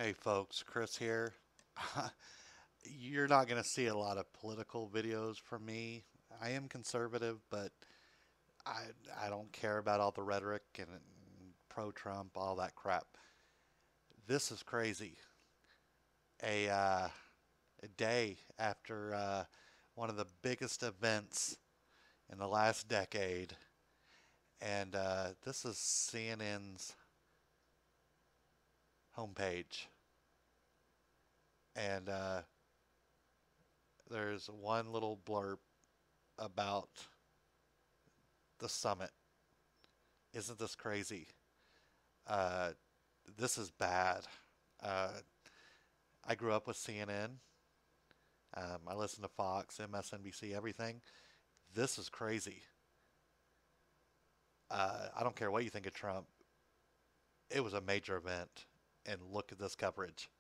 Hey folks, Chris here. You're not going to see a lot of political videos from me. I am conservative, but I I don't care about all the rhetoric and pro-Trump, all that crap. This is crazy. A uh, a day after one of the biggest events in the last decade, and this is CNN's homepage, and there's one little blurb about the summit. Isn't this crazy? Uh, this is bad. Uh, I grew up with CNN. I listen to Fox, MSNBC, everything. This is crazy. I don't care what you think of Trump. It was a major event, and look at this coverage.